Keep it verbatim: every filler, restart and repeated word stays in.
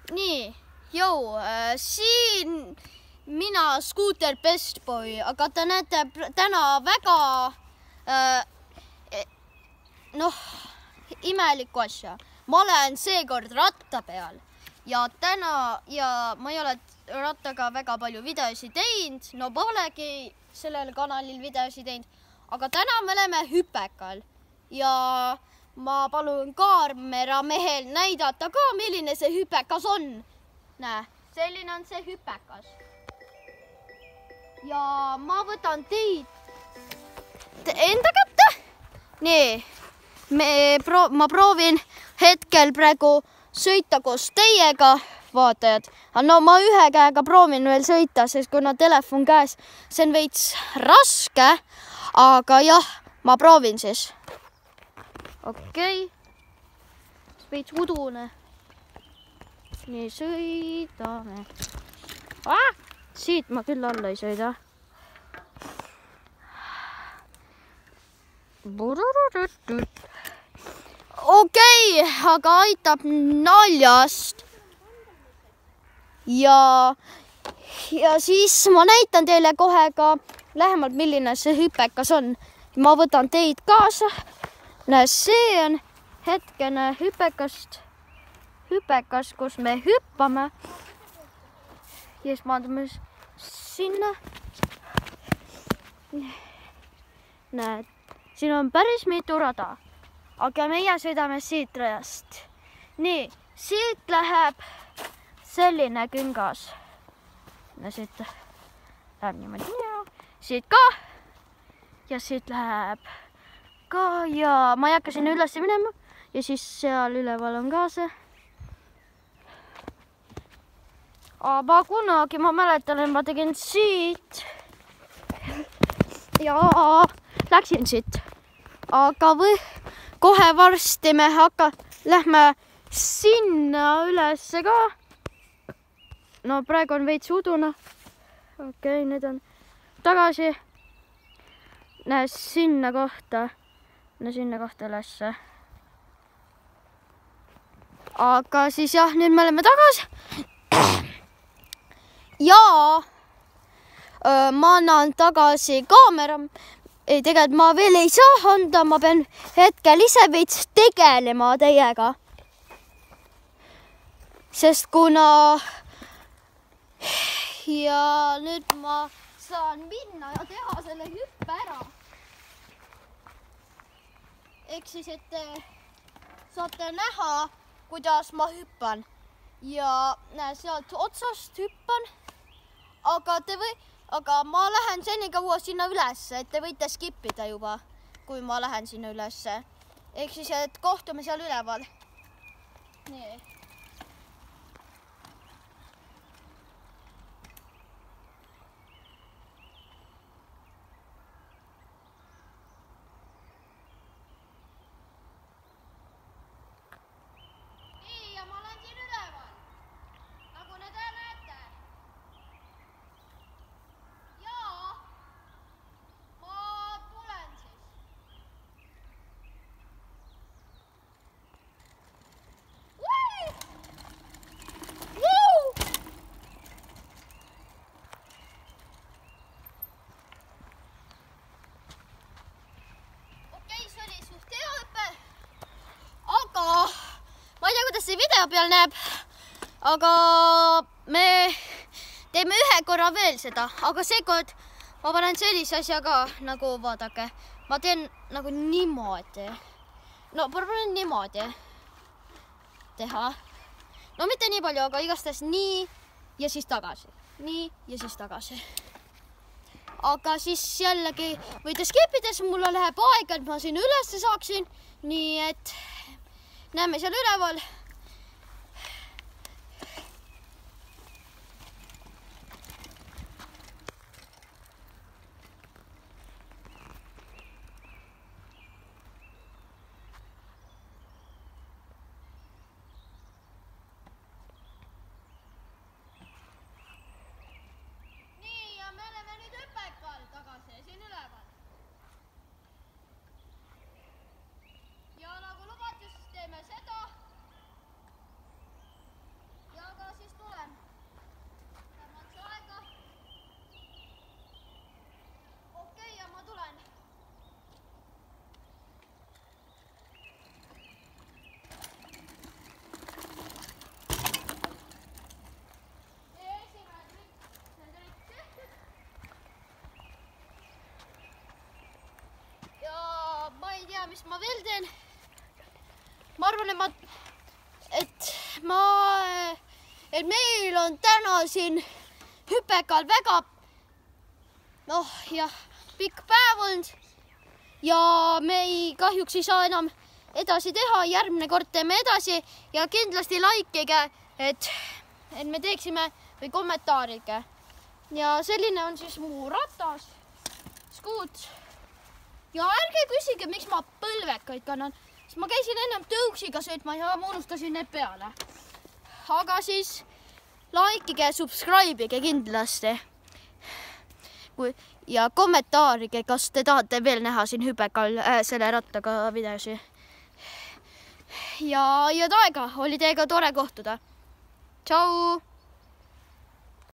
nii, jõu, siin mina Scooter Bestboy, aga te näete täna väga äh, noh, imelikku asja. Ma olen seekord ratta peal ja täna ja ma ei ole rattaga väga palju videosi teinud, no polegi sellel kanalil videosi teinud, aga täna me oleme hüpekal ja ma palun kaameramehel näidata ka, milline see hüpekas on. Näe, selline on see hüpekas. Ja ma võtan teid enda kätte. Nii, me pro ma proovin hetkel praegu sõita koos teiega, vaatajad. No ma ühe käega proovin veel sõita, sest kuna telefon käes, see on veits raske, aga jah, ma proovin siis. Okei, veits udune. Nii, sõidame. Ah, siit ma küll alla ei sõida. Okei, aga aitab naljast. Ja, ja siis ma näitan teile kohe ka lähemalt, milline see hüpekas on. Ma võtan teid kaasa. Näe, see on hetkene hüpekast, hüpekas, kus me hüppame. Ja siis maandume sinna. Näed, siin on päris mitu rada, aga meie sõidame siit rajast. Nii, siit läheb selline küngas. No siit läheb niimoodi. Siit ka. Ja siit läheb ka ja ma ei hakka sinna üles minema ja siis seal üleval on ka see. Aga kunagi ma mäletan, et ma tegin siit ja läksin siit. Aga või kohe varsti me hakka, lähme sinna üles ka. No praegu on veits uduna. Okei, nüüd on tagasi. Näe, sinna kohta. No sinna kohta ülesse. Aga siis jah, nüüd me oleme tagasi. Ja öö, ma annan tagasi kaamera. Ei, tegelikult ma veel ei saa anda, ma pean hetkel ise veits tegelema teiega. Sest kuna ja nüüd ma saan minna ja teha selle hüppe ära. Ehk siis, et te saate näha, kuidas ma hüppan. Ja näe, sealt otsast hüppan. Aga, te või, aga ma lähen seni kaua sinna ülesse, et te võite skippida juba, kui ma lähen sinna ülesse. Ehk siis, et kohtume seal üleval. Nii. See video peal näeb, aga me teeme ühe korra veel seda, aga seekord ma panen sellise asja ka, nagu vaadake, ma teen nagu niimoodi, no panen niimoodi teha, no mitte nii palju, aga igastahes nii ja siis tagasi, nii ja siis tagasi. Aga siis jällegi võite skipida, siis mulle läheb aega, et ma siin üles saaksin, nii et näeme seal üleval. mis ma veel teen? Ma arvan, et ma, et ma, et meil on täna siin hüpekal väga, noh jah, pikk päev olnud ja me ei, kahjuks ei saa enam edasi teha, järgmine kord teeme edasi ja kindlasti likeige, et, et me teeksime või kommentaarige. Ja selline on siis mu ratas, skuut. Ja ärge küsige, miks ma põlvekaid kannan. Sest ma käisin ennem tõuksiga sõitma ja ma unustasin need peale. Aga siis likeige ja subscribeige kindlasti. Ja kommentaarige, kas te tahate veel näha siin hüpekal äh, selle rattaga videosi. Ja, ja taega oli teiega tore kohtuda. Tšau!